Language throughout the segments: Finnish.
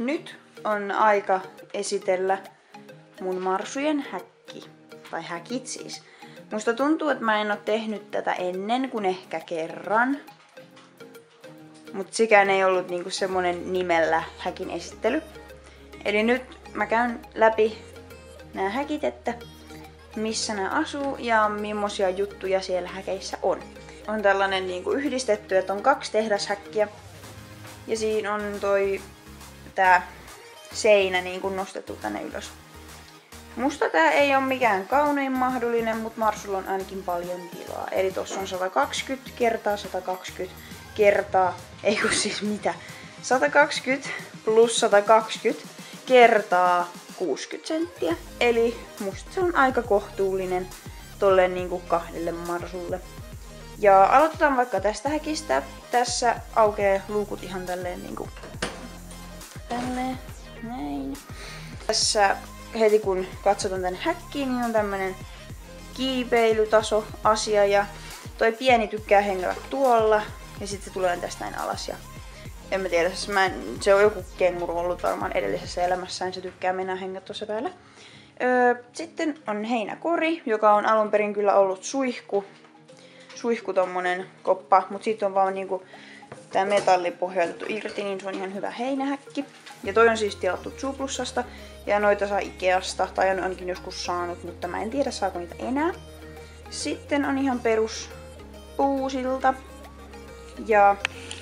Nyt on aika esitellä mun marsujen häkki. Tai häkit siis. Musta tuntuu, että mä en oo tehnyt tätä ennen kuin ehkä kerran. Mut sekään ei ollut niinku semmonen nimellä häkin esittely. Eli nyt mä käyn läpi nämä häkit, että missä nämä asuu ja millaisia juttuja siellä häkeissä on. On tällainen niinku yhdistetty, että on 2 tehdashäkkiä. Ja siinä on tää seinä niinku nostettu tänne ylös. Musta tää ei ole mikään kaunein mahdollinen, mutta Marsulla on ainakin paljon tilaa. Eli tossa on 120 kertaa 120 kertaa, ei kun siis mitä, 120 plus 120 kertaa 60 senttiä. Eli musta se on aika kohtuullinen tolleen niinku 2 marsulle. Ja aloitetaan vaikka tästä häkistä. Tässä aukeaa luukut ihan tälleen niinku tälleen, näin. Tässä heti kun katsotaan tänne häkkiin, niin on tämmönen kiipeilytaso asia ja toi pieni tykkää hengätä tuolla ja sitten se tulee tästä näin alas ja en mä tiedä, se on joku kenguru ollut varmaan edellisessä elämässään, se tykkää mennä hengät tuossa päällä. Sitten on heinäkori, joka on alun perin kyllä ollut suihku tommonen koppa, mutta siitä on vaan niinku tää metalli pohjautettu irti, niin se on ihan hyvä heinähäkki. Ja toi on siis tilattu Zuplussasta ja noita saa Ikeasta, tai on ainakin joskus saanut, mutta mä en tiedä saako niitä enää. Sitten on ihan perus puusilta. Ja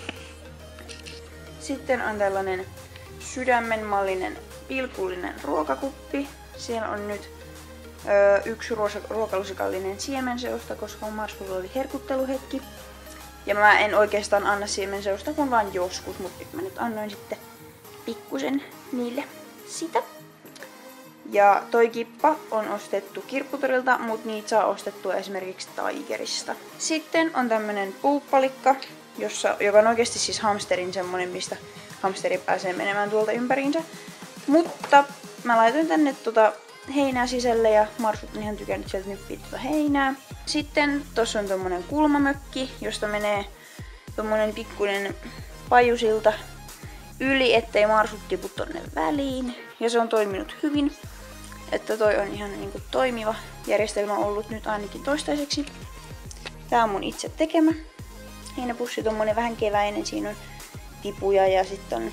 sitten on tällainen sydämenmallinen pilkullinen ruokakuppi. Siellä on nyt 1 ruokalusikallinen siemenseusta, koska Marsulla oli herkutteluhetki. Ja mä en oikeastaan anna siemenseusta kun vaan joskus, mutta nyt mä nyt annoin sitten pikkusen niille sitä. Ja toi kippa on ostettu Kirpputorilta, mutta niitä saa ostettua esimerkiksi Tigerista. Sitten on tämmönen puuppalikka, joka on oikeasti siis hamsterin semmonen, mistä hamsteri pääsee menemään tuolta ympäriinsä. Mutta mä laitoin tänne heinää sisälle ja Marsut on ihan tykännyt sieltä nyppiä heinää. Sitten tossa on tommonen kulmamökki, josta menee tommonen pikkuinen pajusilta yli, ettei Marsut tipu tonne väliin. Ja se on toiminut hyvin. Että toi on ihan niinku toimiva järjestelmä ollut nyt ainakin toistaiseksi. Tää on mun itse tekemä heinäpussi, tommonen vähän keväinen, siinä on tipuja ja sitten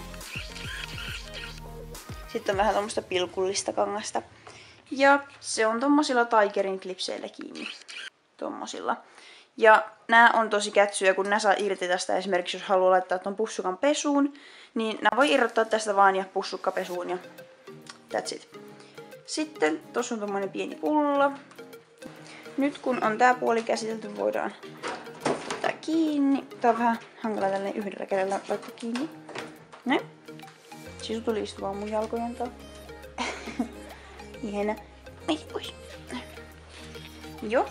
on vähän tommoista pilkullista kangasta. Ja se on tommosilla Tigerin klipseillä kiinni. Tommosilla. Ja nää on tosi kätsyjä, kun nää saa irti tästä esimerkiksi, jos haluaa laittaa ton pussukan pesuun, niin nää voi irrottaa tästä vaan ja pussukka pesuun ja that's it. Sitten tossa on tommonen pieni pullo. Nyt kun on tää puoli käsitelty, voidaan ottaa kiinni. Tää on vähän hankala tälleen yhdellä kädellä laittaa kiinni. Näin. Sisu tuli istumaan mun jalkojen taa. Ihana. Mene pois. Joo.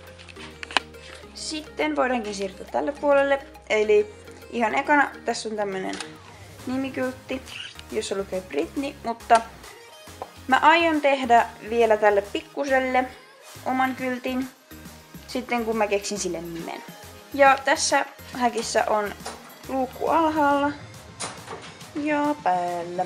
Sitten voidaankin siirtyä tälle puolelle. Eli ihan ekana tässä on tämmönen nimikyltti, jossa lukee Britney, mutta mä aion tehdä vielä tälle pikkuselle oman kyltin, sitten kun mä keksin sille nimen. Ja tässä häkissä on luukku alhaalla ja päällä.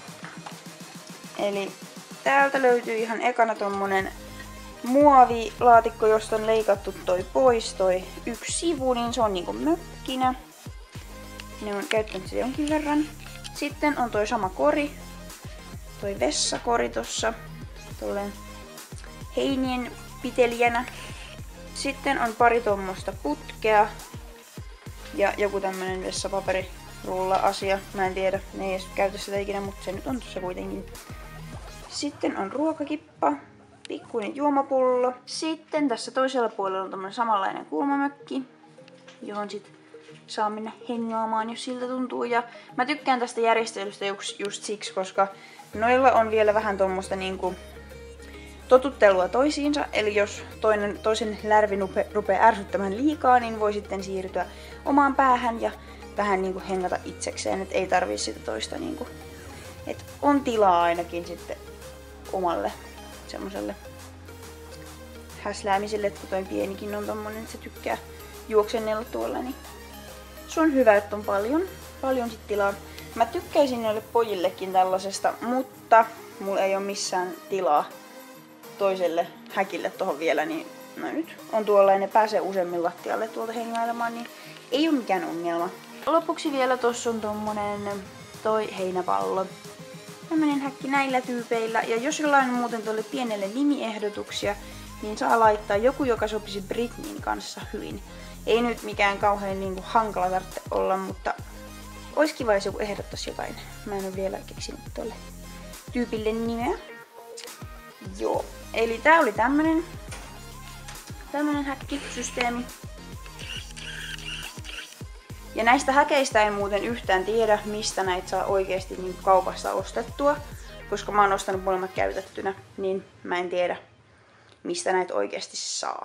Eli täältä löytyy ihan ekana tommonen muovilaatikko, josta on leikattu toi pois, toi yksi sivu, niin se on niinku mökkinä. Ne on käyttänyt sitä jonkin verran. Sitten on toi sama kori, toi vessakori tossa, tolleen heinien pitelijänä. Sitten on pari tommosta putkea ja joku tämmönen vessapaperirulla-asia. Mä en tiedä, ne ei edes käytä sitä ikinä, mutta se nyt on tossa kuitenkin. Sitten on ruokakippa, pikkuinen juomapullo. Sitten tässä toisella puolella on tommonen samanlainen kulmamökki, johon sit saa mennä hengaamaan, jos siltä tuntuu. Ja mä tykkään tästä järjestelystä just siksi, koska noilla on vielä vähän tommoista niinku totuttelua toisiinsa. Eli jos toisen lärvi rupeaa ärsyttämään liikaa, niin voi sitten siirtyä omaan päähän ja vähän niinku hengata itsekseen. Et ei tarvii sitä toista niinku. Et on tilaa ainakin sitten omalle semmoselle häsläämiselle, että kun toi pienikin on tommonen, että se tykkää juoksennella tuolla, niin se on hyvä, että on paljon. paljon sit tilaa. Mä tykkäisin noille pojillekin tällaisesta, mutta mulla ei ole missään tilaa toiselle häkille tohon vielä, niin no nyt on tuolla ja ne pääsee useammin lattialle tuolta hengailemaan, niin ei ole mikään ongelma. Lopuksi vielä tossa on tommonen toi heinäpallo. Tämmönen häkki näillä tyypeillä. Ja jos jollain on muuten tuolle pienelle nimiehdotuksia, niin saa laittaa joku, joka sopisi Britneyn kanssa hyvin. Ei nyt mikään kauhean niinku hankala tarvitse olla, mutta olisi kiva, jos joku ehdottaisi jotain. Mä en ole vielä keksinyt tuolle tyypille nimeä. Joo, eli tää oli tämmönen häkkisysteemi. Ja näistä häkeistä en muuten yhtään tiedä, mistä näitä saa oikeesti niin kaupasta ostettua. Koska mä oon ostanut molemmat käytettynä, niin mä en tiedä, mistä näitä oikeesti saa.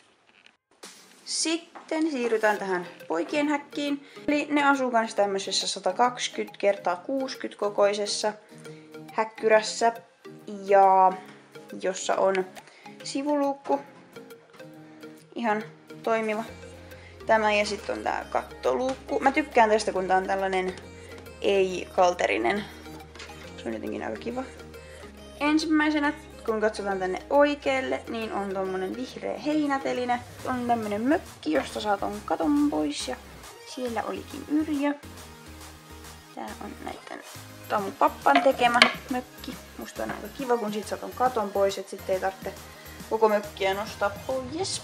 Sitten siirrytään tähän poikien häkkiin. Eli ne asuu kans tämmöisessä 120 x 60 kokoisessa häkkyrässä. Ja jossa on sivuluukku. Ihan toimiva. Tämä ja sitten on tää kattoluukku. Mä tykkään tästä, kun tää on tällainen ei-kalterinen. Se on jotenkin aika kiva. Ensimmäisenä, kun katsotaan tänne oikealle, niin on tommonen vihreä heinäteline. On tämmönen mökki, josta saa ton katon pois ja siellä olikin Yrjö. Tää on tää on mun pappan tekemä mökki. Musta on aika kiva, kun sit saa ton katon pois, et sit ei tarvitse koko mökkiä nostaa pois.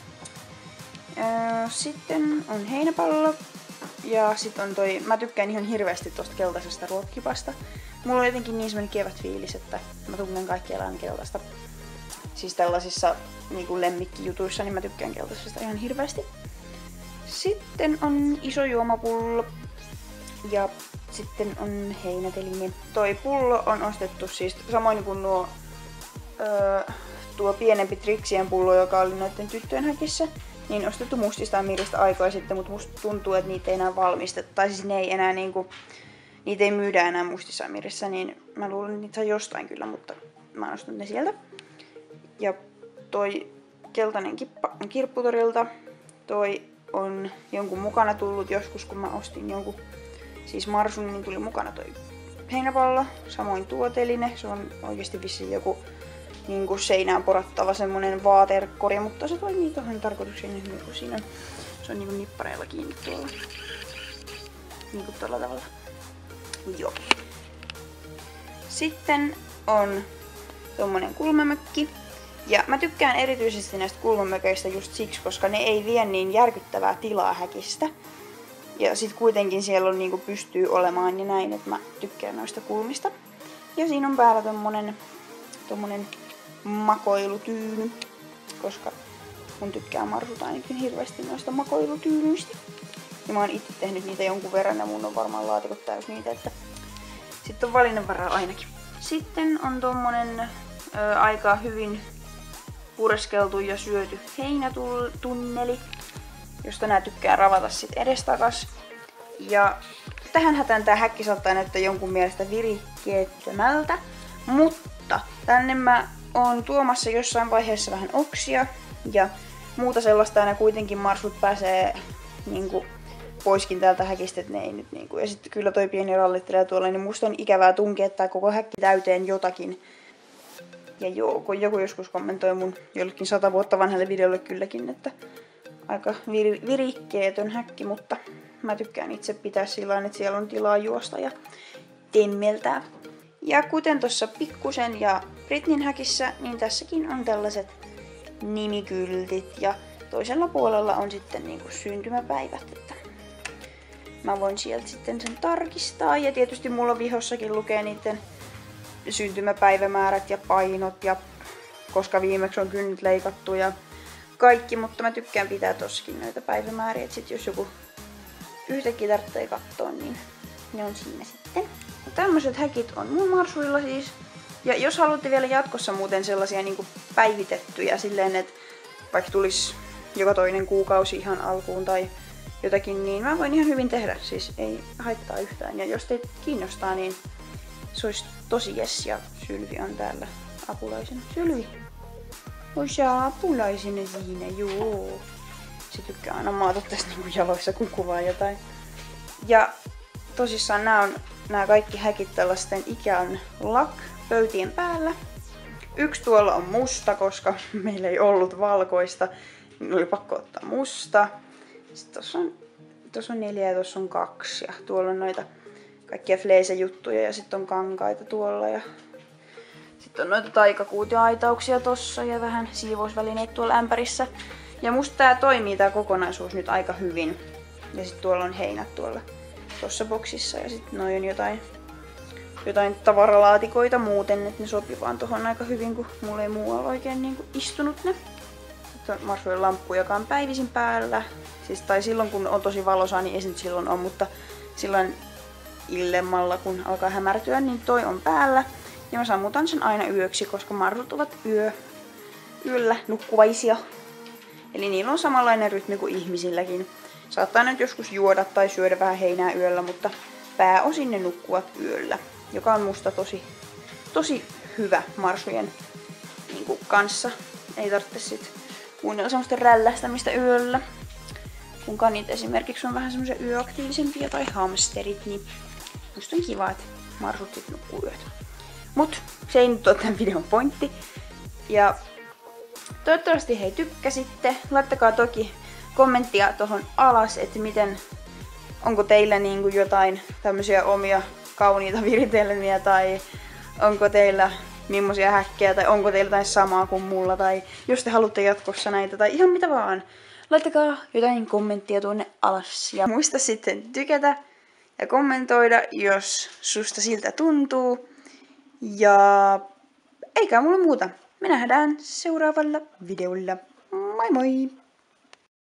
Sitten on heinäpallo. Ja sit on toi, mä tykkään ihan hirveästi tosta keltaisesta ruokkipasta. Mulla on jotenkin niin semmonen kevät fiilis, että mä tunnen kaikkialla aina keltaista. Siis tällaisissa niinku lemmikkijutuissa, niin mä tykkään keltaisesta ihan hirveästi. Sitten on iso juomapullo. Ja sitten on heinäteline. Toi pullo on ostettu siis samoin kuin tuo pienempi Trixien pullo, joka oli noiden tyttöjen häkissä. Niin ostettu Mustista Amirista aikaa sitten, mutta musta tuntuu, että niitä ei enää valmisteta. Tai siis ne ei enää niinku, niitä ei myydä enää Mustissa Amirissa, niin mä luulen, että niitä saa jostain kyllä, mutta mä oon ostanut ne sieltä. Ja toi keltainen kippa on Kirpputorilta. Toi on jonkun mukana tullut joskus, kun mä ostin jonkun siis Marsun, niin tuli mukana toi heinäpallo. Samoin tuo teline, se on oikeesti vissiin joku niinku seinään porattava semmonen vaatekori, mutta se toimii tohon tarkoitukseen hyvin, kun siinä se on niinku nippareilla kiinni tuolla. Niinku tällä tavalla. Joo. Sitten on tommonen kulmamökki. Ja mä tykkään erityisesti näistä kulmamökeistä just siksi, koska ne ei vie niin järkyttävää tilaa häkistä. Ja sit kuitenkin siellä on niinku pystyy olemaan ja näin, että mä tykkään noista kulmista. Ja siinä on päällä tommonen makoilutyyny, koska mun tykkää Marsut ainakin hirveästi noista makoilutyynyistä. Ja mä oon itse tehnyt niitä jonkun verran ja mun on varmaan laatikot täys niitä, että sitten on valinnanvaraa ainakin. Sitten on tommonen aika hyvin pureskeltu ja syöty heinätunneli, josta nää tykkää ravata sit edestakas. Ja tähän hätään tää häkki saattaa näyttää jonkun mielestä virikkeettömältä, mutta tänne mä oon tuomassa jossain vaiheessa vähän oksia ja muuta sellaista, aina kuitenkin Marsut pääsee niinku poiskin täältä häkistä, että ne ei nyt niinku. Ja sitten kyllä toi pieni rallittelee tuolla, niin musta on ikävää tunkea tää koko häkki täyteen jotakin. Ja joo, kun joku joskus kommentoi mun jollekin 100 vuotta vanhalle videolle kylläkin, että aika virikkeetön häkki, mutta mä tykkään itse pitää sillä että siellä on tilaa juosta ja temmeltää. Ja kuten tuossa Pikkusen ja Britneyn häkissä, niin tässäkin on tällaiset nimikyltit ja toisella puolella on sitten niinku syntymäpäivät, että mä voin sieltä sitten sen tarkistaa. Ja tietysti mulla vihossakin lukee niiden syntymäpäivämäärät ja painot ja koska viimeksi on kynnet leikattu ja kaikki, mutta mä tykkään pitää tossakin noita päivämääriä, että sit jos joku yhtäkkiä tarvitsee katsoa, niin ne on siinä sitten. Tämmöiset häkit on mun Marsuilla siis. Ja jos haluatte vielä jatkossa muuten sellaisia niinku päivitettyjä silleen, että vaikka tulisi joka toinen kuukausi ihan alkuun tai jotakin, niin mä voin ihan hyvin tehdä. Siis ei haittaa yhtään. Ja jos teitä kiinnostaa, niin se olisi tosi jes. Ja Sylvi on täällä apulaisena. Sylvi! Ois apulaisena siinä, joo. Se tykkää aina maata tästä niinku jaloissa, kun kuvaa jotain. Ja tosissaan nämä kaikki häkit tällaisten Ikean pöytien päällä. Yksi tuolla on musta, koska meillä ei ollut valkoista, niin oli pakko ottaa musta. Sitten tossa on 4 ja tossa on 2 ja tuolla on noita kaikkia fleisejuttuja ja sitten on kankaita tuolla ja sitten on noita taikakuutioaitauksia tossa ja vähän siivousvälineet tuolla ämpärissä. Ja musta tää toimii tää kokonaisuus nyt aika hyvin. Ja sitten tuolla on heinät tuolla tossa boksissa ja sitten noin on jotain tavaralaatikoita muuten, että ne sopii vaan tohon aika hyvin, kun mulla ei muualla oikein niinku istunut ne. Sitten on Marsujen lamppu, joka on päivisin päällä. Siis, tai silloin kun on tosi valosaa, niin ei se nyt silloin on, mutta silloin illemmalla kun alkaa hämärtyä, niin toi on päällä. Ja mä sammutan sen aina yöksi, koska marsut ovat yöllä nukkuvaisia. Eli niillä on samanlainen rytmi kuin ihmisilläkin. Saattaa nyt joskus juoda tai syödä vähän heinää yöllä, mutta pääosin ne nukkuvat yöllä. Joka on musta tosi hyvä marsujen niin kanssa. Ei tarvitse sit kuunnella semmoista rällästämistä yöllä. Kun kanit esimerkiksi on vähän semmoisia yöaktiivisempia tai hamsterit, niin musta on kiva, että marsut sit nukkuu yötä. Mut se ei nyt ole tämän videon pointti. Ja toivottavasti hei tykkäsitte. Laittakaa toki kommenttia tohon alas, että onko teillä niinku jotain tämmöisiä omia kauniita viritelmiä tai onko teillä millaisia häkkejä tai onko teillä jotain samaa kuin mulla tai jos te haluatte jatkossa näitä tai ihan mitä vaan. Laittakaa jotain kommenttia tuonne alas ja muista sitten tykätä ja kommentoida, jos susta siltä tuntuu. Ja eikä mulla muuta. Me nähdään seuraavalla videolla. Moi moi!